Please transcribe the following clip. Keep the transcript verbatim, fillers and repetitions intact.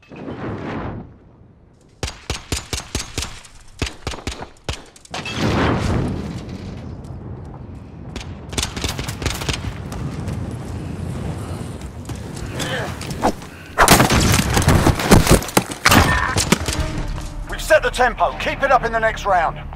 We've set the tempo. Keep it up in the next round.